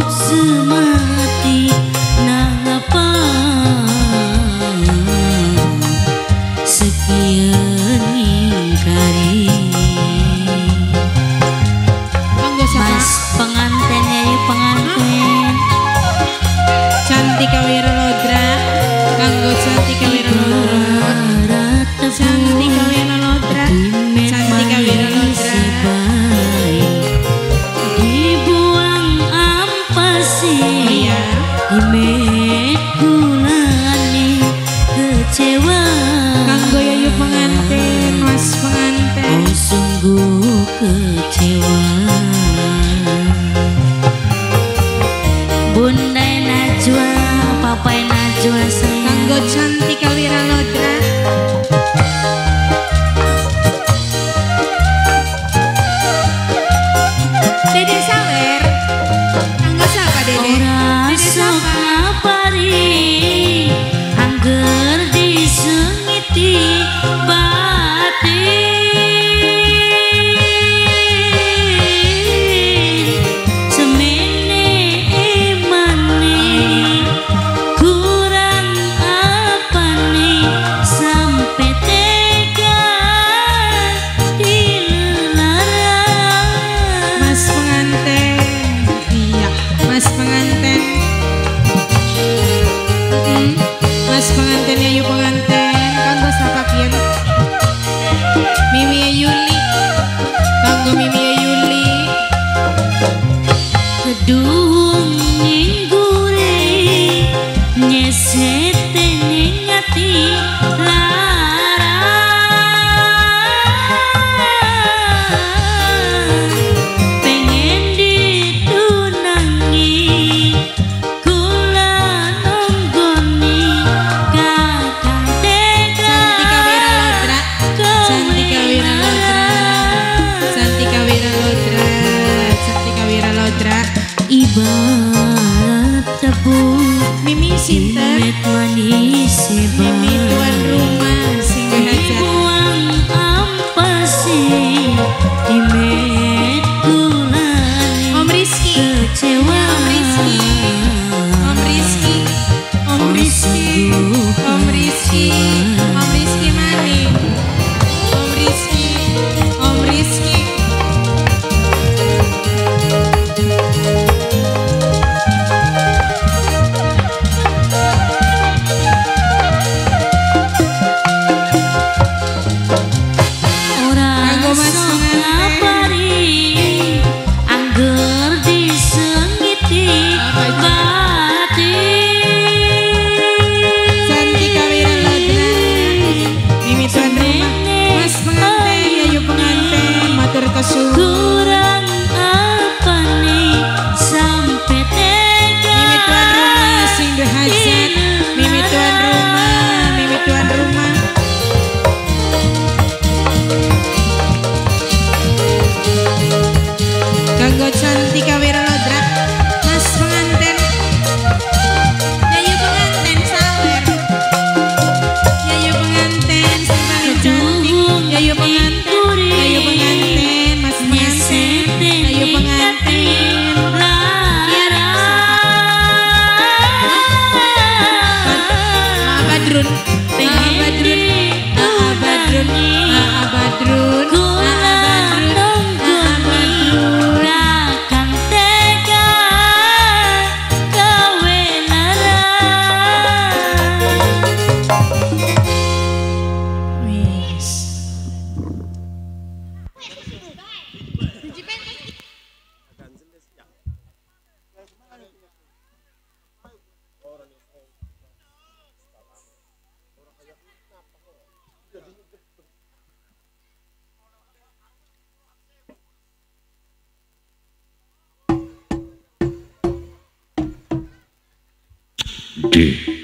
semati napa sekian ingkari Mas pengantennya ya penganten Cantika Wiralodra kanggo Cantika Wiralodra Cantika Wiralodra Cantika Wiralodra dibuang ampasi imet kulani kecewa kanggo Yayu pengantin Mas pengantin oh sungguh kecewa Bunda Najwa Papa Najwa kanggo Cantika Wiralodra Dede Sawer kanggo siapa Dede? ora Dede siapa? sapari angger disengiti batin semene emane kurang apa nih sampai tega dilarang Mas pengantin iya Mas pengantin Mas pengantin Yayu pengantin kanggo siapa kian Mimi Yuli kanggo Mimi Yuli kedung ninggure nyesete ning ati larang pengen ditunangi kula nonggoni kakang tega Cantika Wiralodra Cantika Wiralodra Cantika Wiralodra ibarat tebu Mimi Sinter imet manis Mimi tuan rumah sing berhajat buang ampasi imet kulani Om Rizky kecewa Om Rizky Om Rizky Om Rizky Om Rizky Om Rizky maning Om Rizky Om Rizky ora Kanggo Mas sok pengantin. ngabari angger disengiti batin Cantika Wiralodra Mimi tuan rumah Mas pengantin Yayu pengantin matur kesuwun kurang apa nih sampai tega Mimi tuan rumah sing berhajat Mimi tuan rumah Mimi tuan rumah kanggo Cantika Wiralodra Mas pengantin Yayu pengantin sawer Yayu pengantin sing paling cantik Yayu pengantin Yayu pengantin Mas pengantin Yayu pengantin Badrun Badrun Badrun Badrun kakang tega gawe larang Wis D